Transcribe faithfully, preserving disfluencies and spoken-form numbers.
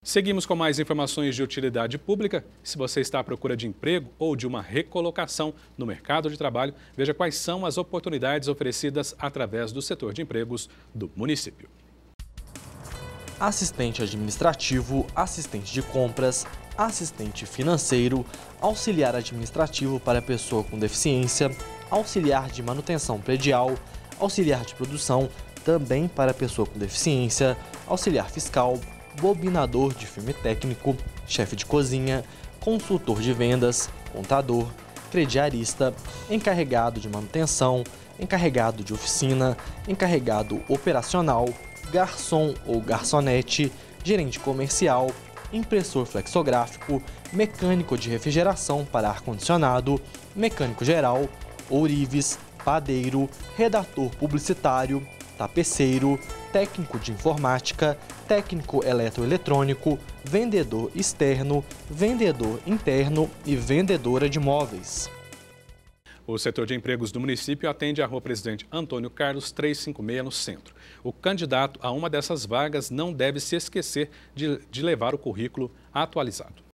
Seguimos com mais informações de utilidade pública. Se você está à procura de emprego ou de uma recolocação no mercado de trabalho, veja quais são as oportunidades oferecidas através do setor de empregos do município. Assistente administrativo, assistente de compras, assistente financeiro, auxiliar administrativo para pessoa com deficiência, auxiliar de manutenção predial, auxiliar de produção, também para pessoa com deficiência, auxiliar fiscal, bobinador de filme técnico, chefe de cozinha, consultor de vendas, contador, crediarista, encarregado de manutenção, encarregado de oficina, encarregado operacional, garçom ou garçonete, gerente comercial, impressor flexográfico, mecânico de refrigeração para ar-condicionado, mecânico geral, ourives, padeiro, redator publicitário, tapeceiro, técnico de informática, técnico eletroeletrônico, vendedor externo, vendedor interno e vendedora de móveis. O setor de empregos do município atende a Rua Presidente Antônio Carlos trezentos e cinquenta e seis no centro. O candidato a uma dessas vagas não deve se esquecer de, de levar o currículo atualizado.